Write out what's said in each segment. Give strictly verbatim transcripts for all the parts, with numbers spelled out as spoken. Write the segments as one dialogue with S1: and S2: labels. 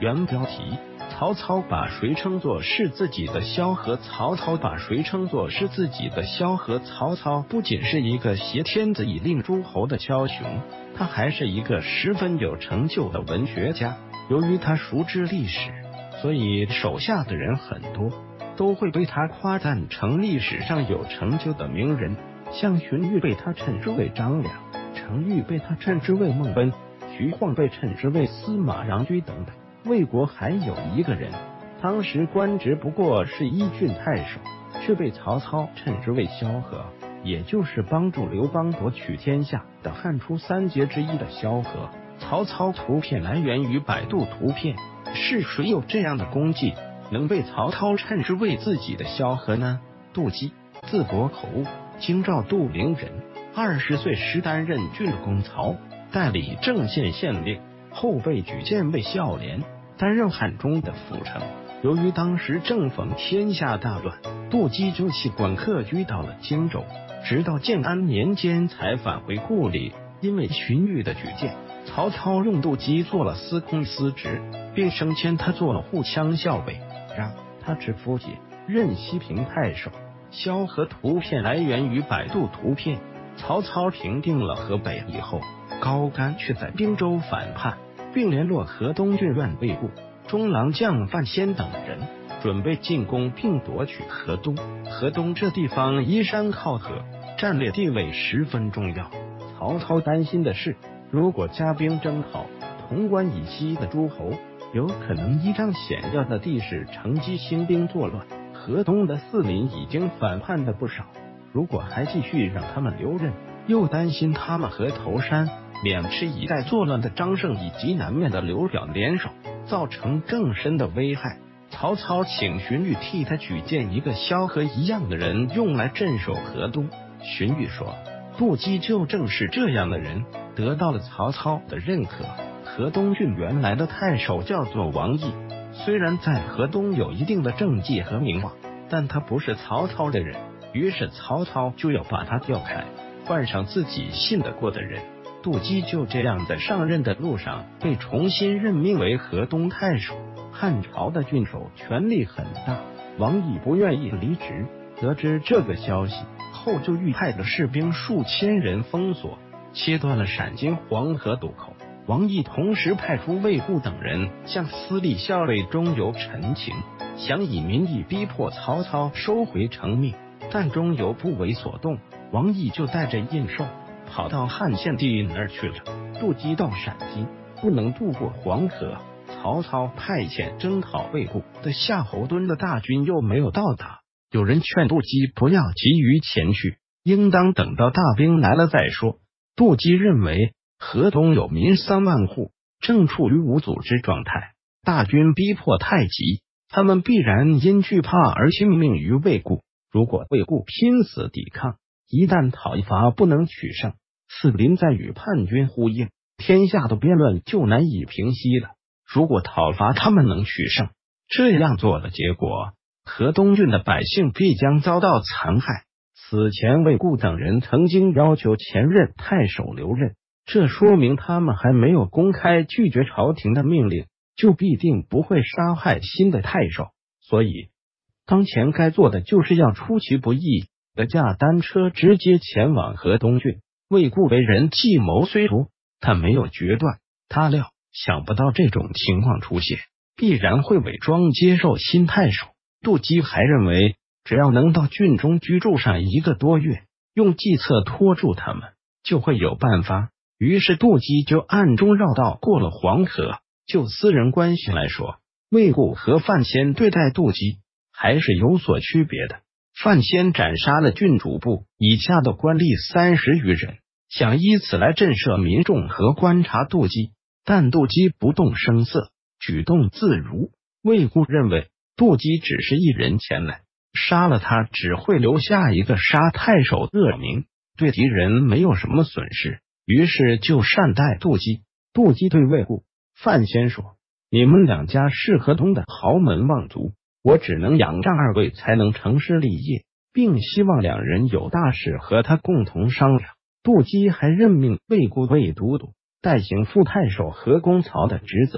S1: 原标题：曹操把谁称作是自己的萧何？曹操把谁称作是自己的萧何？曹操不仅是一个挟天子以令诸侯的枭雄，他还是一个十分有成就的文学家。由于他熟知历史，所以手下的人很多都会被他夸赞成历史上有成就的名人，像荀彧被他称之为张良，程昱被他称之为孟贲，徐晃被称之为司马穰苴等等。魏国还有一个人，当时官职不过是一郡太守，却被曹操称之为萧何，也就是帮助刘邦夺取天下的汉初三杰之一的萧何。曹操图片来源于百度图片，是谁有这样的功绩，能被曹操称之为自己的萧何呢？杜基，字伯侯，京兆杜陵人，二十岁时担任郡公曹，代理郑县县令，后被举荐为孝廉，担任汉中的府丞。由于当时正逢天下大乱，杜基就弃官客居到了荆州，直到建安年间才返回故里。因为荀彧的举荐，曹操用杜基做了司空司职，并升迁他做了护羌校尉，让他知府解，任西平太守。萧何图片来源于百度图片。曹操平定了河北以后，高干却在滨州反叛，并联络河东郡院魏固、中郎将范先等人，准备进攻并夺取河东。河东这地方依山靠河，战略地位十分重要。曹操担心的是，如果加兵征讨潼关以西的诸侯，有可能依仗险要的地势乘机兴兵作乱。河东的四邻已经反叛的不少，如果还继续让他们留任，又担心他们和头山、渑池一带作乱的张胜以及南面的刘表联手，造成更深的危害。曹操请荀彧替他举荐一个萧何一样的人，用来镇守河东。荀彧说，杜基就正是这样的人，得到了曹操的认可。河东郡原来的太守叫做王毅，虽然在河东有一定的政绩和名望，但他不是曹操的人，于是曹操就要把他调开，换上自己信得过的人。杜基就这样在上任的路上被重新任命为河东太守。汉朝的郡守权力很大，王毅不愿意离职，得知这个消息后，就欲派的士兵数千人封锁、切断了陕津黄河渡口。王毅同时派出魏固等人向司隶校尉钟繇陈情，想以民意逼迫曹操收回成命，但钟繇不为所动。王毅就带着印绶跑到汉献帝那儿去了。杜基到陕津不能渡过黄河，曹操派遣征讨魏固的夏侯惇的大军又没有到达。有人劝杜基不要急于前去，应当等到大兵来了再说。杜基认为河东有民三万户，正处于无组织状态，大军逼迫太急，他们必然因惧怕而听命于魏固。如果魏固拼死抵抗，一旦讨伐不能取胜，四邻再与叛军呼应，天下的变乱就难以平息了。如果讨伐他们能取胜，这样做的结果，河东郡的百姓必将遭到残害。此前魏固等人曾经要求前任太守留任，这说明他们还没有公开拒绝朝廷的命令，就必定不会杀害新的太守。所以当前该做的就是要出其不意的驾单车直接前往河东郡。魏固为人计谋虽多，但没有决断，他料想不到这种情况出现，必然会伪装接受新太守。杜基还认为，只要能到郡中居住上一个多月，用计策拖住他们，就会有办法。于是杜基就暗中绕道过了黄河。就私人关系来说，魏固和范先对待杜基还是有所区别的。范先斩杀了郡主部以下的官吏三十余人，想以此来震慑民众和观察杜基，但杜基不动声色，举动自如。魏固认为杜基只是一人前来，杀了他只会留下一个杀太守恶名，对敌人没有什么损失，于是就善待杜基。杜基对魏固、范先说，你们两家是河东的豪门望族，我只能仰仗二位才能成事立业，并希望两人有大事和他共同商量。杜基还任命魏固为都督，代行副太守河公曹的职责。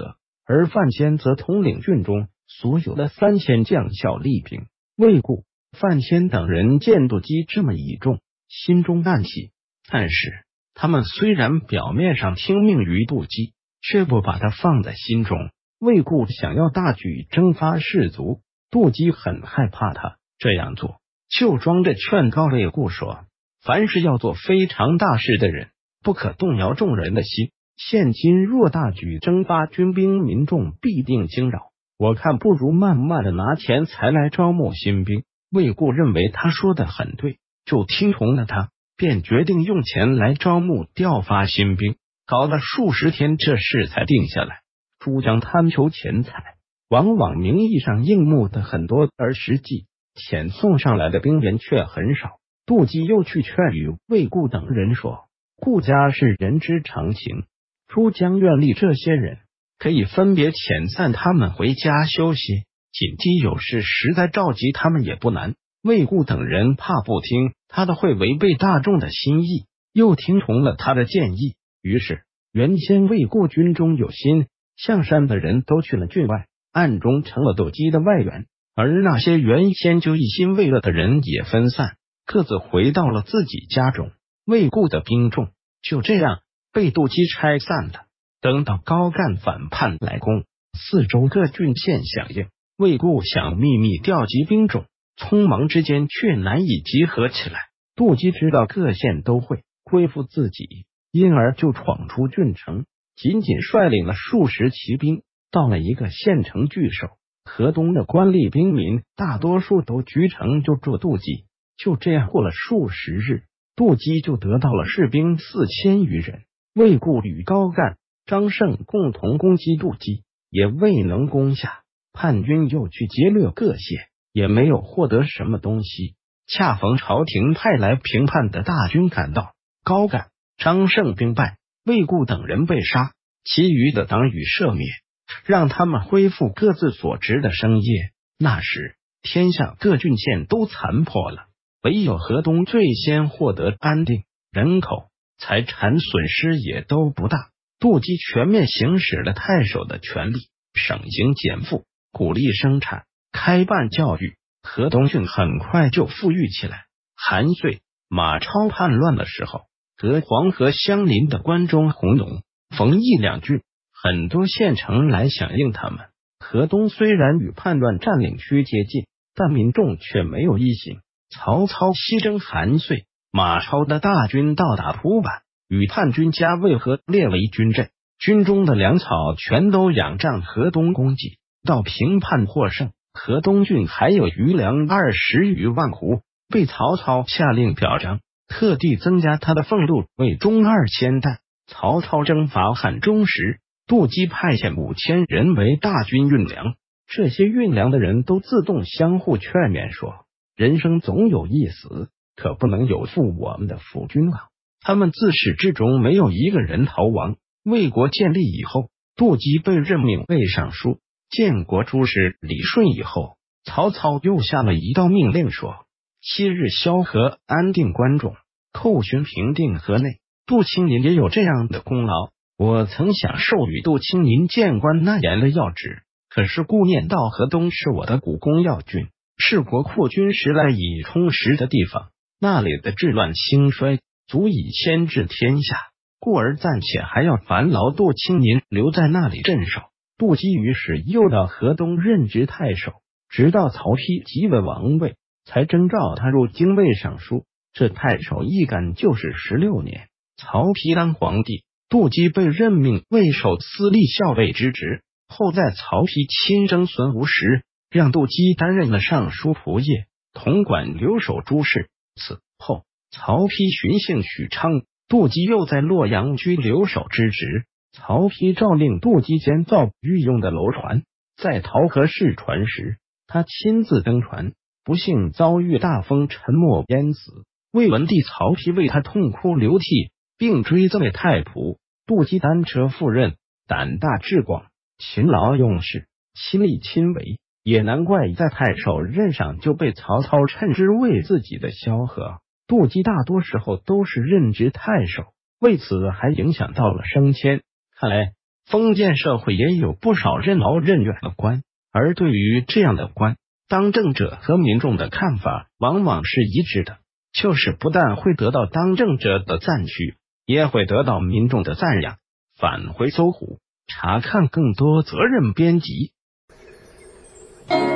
S1: 而范先则统领郡中所有的三千将校吏兵。魏固、范先等人见杜基这么倚重，心中暗喜，但是他们虽然表面上听命于杜基，却不把他放在心中。魏固想要大举征发士卒，杜基很害怕他这样做，就装着劝告魏固说：凡是要做非常大事的人，不可动摇众人的心。现今若大举征发军兵，民众必定惊扰。我看不如慢慢的拿钱财来招募新兵。魏固认为他说的很对，就听从了他，便决定用钱来招募调发新兵。搞了数十天，这事才定下来。诸将贪求钱财，往往名义上应募的很多，而实际遣送上来的兵员却很少。杜基又去劝与魏固等人说：顾家是人之常情，诸将愿立这些人，可以分别遣散他们回家休息，紧急有事实在召集他们也不难。魏固等人怕不听他的会违背大众的心意，又听从了他的建议。于是原先魏固军中有心向善的人都去了郡外，暗中成了杜基的外援，而那些原先就一心为恶的人也分散，各自回到了自己家中。魏固的兵众就这样被杜基拆散了。等到高干反叛来攻，四周各郡县响应，魏固想秘密调集兵种，匆忙之间却难以集合起来。杜基知道各县都会恢复自己，因而就闯出郡城，仅仅率领了数十骑兵，到了一个县城据守。河东的官吏兵民大多数都居城救助杜基。就这样过了数十日，杜基就得到了士兵四千余人。魏固与高干、张胜共同攻击杜基，也未能攻下。叛军又去劫掠各县，也没有获得什么东西。恰逢朝廷派来平叛的大军赶到，高干、张胜兵败，魏固等人被杀，其余的党羽赦免，让他们恢复各自所职的生业。那时天下各郡县都残破了，唯有河东最先获得安定，人口、财产损失也都不大。杜基全面行使了太守的权力，省刑减赋，鼓励生产，开办教育。河东郡很快就富裕起来。韩遂、马超叛乱的时候，隔黄河相邻的关中、弘农、冯邑两郡，很多县城来响应他们。河东虽然与叛乱占领区接近，但民众却没有异心。曹操西征韩遂、马超的大军到达蒲坂，与叛军加渭河列为军阵，军中的粮草全都仰仗河东供给，到平叛获胜。河东郡还有余粮二十余万斛，被曹操下令表彰，特地增加他的俸禄为中二千担。曹操征伐汉中时，杜基派遣五千人为大军运粮，这些运粮的人都自动相互劝勉说：人生总有一死，可不能有负我们的辅君啊！他们自始至终没有一个人逃亡。魏国建立以后，杜基被任命为尚书。建国诸事理顺以后，曹操又下了一道命令说：昔日萧何安定关中，寇勋平定河内，杜青林也有这样的功劳。我曾想授予杜青林谏官纳言的要职，可是顾念到河东是我的股肱要郡，是国库军时来以充实的地方，那里的治乱兴衰足以牵制天下，故而暂且还要烦劳杜青林留在那里镇守。杜基于是又到河东任职太守，直到曹丕即位王位，才征召他入京为尚书。这太守一干就是十六年。曹丕当皇帝，杜基被任命为守司隶校尉之职。后在曹丕亲征孙吴时，让杜基担任了尚书仆射，统管留守诸事。此后曹丕巡幸许昌，杜基又在洛阳居留守之职。曹丕诏令杜基监造御用的楼船，在桃河试船时，他亲自登船，不幸遭遇大风，沉没淹死。魏文帝曹丕为他痛哭流涕，并追赠为太仆。杜基单车赴任，胆大志广，勤劳用事，亲力亲为，也难怪在太守任上就被曹操称之为自己的萧何。杜基大多时候都是任职太守，为此还影响到了升迁。看来封建社会也有不少任劳任怨的官，而对于这样的官，当政者和民众的看法往往是一致的，就是不但会得到当政者的赞许，也会得到民众的赞扬。返回搜狐，查看更多责任编辑。